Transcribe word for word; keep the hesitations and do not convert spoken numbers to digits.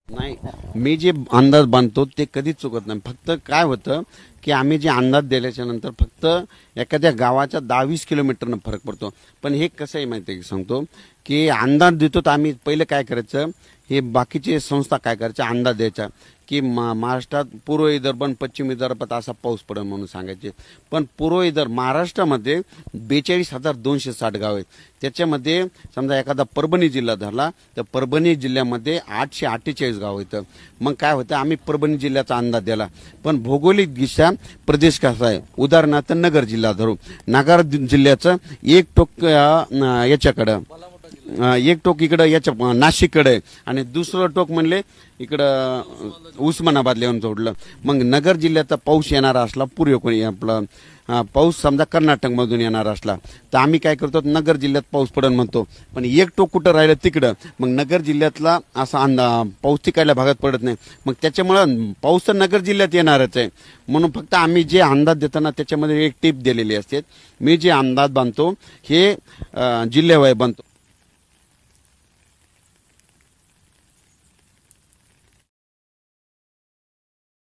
नाही, मी जे अंदाज बांधतो ते कधीच चुकत नाही. फक्त काय होतं की आम्ही जे अंदाज दिल्याच्या नंतर फक्त एखाद्या गावाच्या दहा वीस किलोमीटरनं फरक पडतो. पण हे कसं आहे माहिती आहे की सांगतो की अंदाज देतो तर आम्ही पहिले काय करायचं, हे बाकीचे संस्था काय करायच्या अंदाज द्यायचा की महाराष्ट्रात पूर्व विदर्भ आणि पश्चिम विदर्भात असा पाऊस पडेल म्हणून सांगायचे. पण पूर्व विदर्भ महाराष्ट्रामध्ये बेचाळीस हजार दोनशे साठ गाव आहेत. त्याच्यामध्ये समजा एखादा परभणी जिल्हा धरला तर परभणी जिल्ह्यामध्ये आठशे अठ्ठेचाळीस गाव आहेत. मग काय होतं, आम्ही परभणी जिल्ह्याचा अंदाज दिला. पण भौगोलिकदृष्ट्या प्रदेश कसा आहे, उदाहरणार्थ नगर जिल्हा धरू, नगर जिल्ह्याचं एक टोक याच्याकडं एक टोक इकडं याच्या नाशिककडे आणि दुसरं टोक म्हणले इकडं उस्मानाबादला येऊन जोडलं. मग नगर जिल्ह्याचा पाऊस येणारा असला, पूर्व कोणी आपला पाऊस समजा कर्नाटकमधून येणार असला तर आम्ही काय करतो, नगर जिल्ह्यात पाऊस पडेल म्हणतो. पण एक टोक कुठं राहिलं तिकडं, मग नगर जिल्ह्यातला असा अंदा पाऊस तिकडल्या भागात पडत नाही. मग त्याच्यामुळं पाऊस तर नगर जिल्ह्यात येणारच आहे. म्हणून फक्त आम्ही जे अंदाज देताना त्याच्यामध्ये एक टीप दिलेली असते. मी जे अंदाज बांधतो हे जिल्ह्यावाय बांधतो.